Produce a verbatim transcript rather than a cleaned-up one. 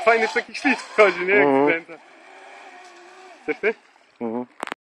fajny w taki ślizg wchodzi, nie? Jak Mhm. skręca. Chcesz ty?